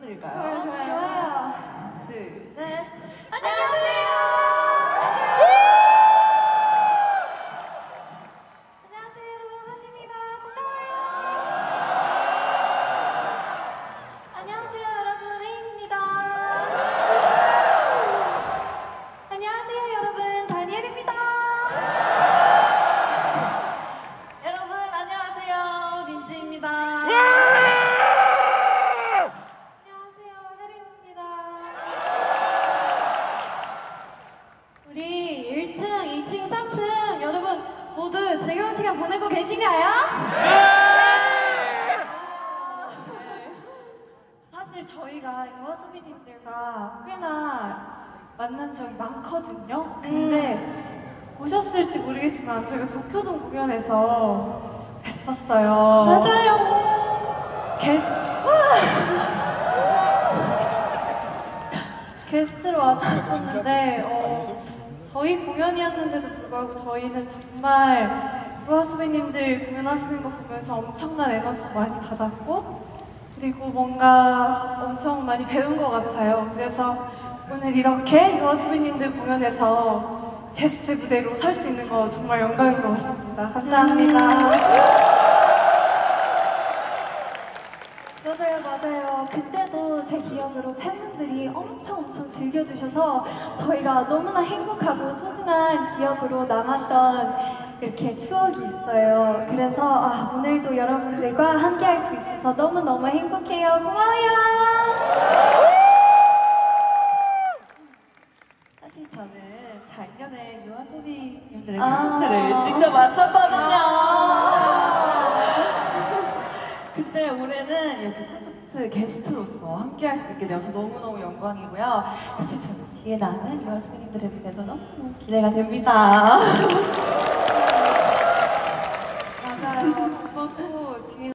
불러드릴까요? 좋아요. 하나, 둘, 셋. 안녕하세요. 안녕하세요, 여러분. 한입니다. 고마워요. 안녕하세요, 여러분. 혜인입니다. 안녕하세요, 여러분. 다니엘입니다. 여러분 안녕하세요. 민지입니다. 안녕하세요, 혜린입니다. 우리 1층, 2층, 3층 여러분 모두 즐거운 시간 보내고 계신가요? 사실 저희가 여아수비님들과 꽤나 만난 적이 많거든요. 근데 보셨을지 모르겠지만 저희가 도쿄돔 공연에서 뵀었어요. 맞아요. 게스트로 와주셨었는데 저희 공연이었는데도 불구하고 저희는 정말 유아수비님들 공연하시는 거 보면서 엄청난 에너지도 많이 받았고 그리고 뭔가 엄청 많이 배운 것 같아요. 그래서 오늘 이렇게 유아수비님들 공연에서 게스트 무대로 설 수 있는 거 정말 영광인 것 같습니다. 감사합니다. 맞아요. 그때도 제 기억으로 팬분들이 엄청 즐겨주셔서 저희가 너무나 행복하고 소중한 기억으로 남았던 이렇게 추억이 있어요. 그래서 오늘도 여러분들과 함께 할 수 있어서 너무너무 행복해요. 고마워요. 사실 저는 작년에 유아소비님들의 콘서트를 직접 왔었거든요. 근데 올해는 이렇게 콘서트 게스트로서 함께 할 수 있게 되어서 너무너무 영광이고요. 사실 저는 뒤에 나는 유아소비님들의 무대도 너무 기대가 됩니다.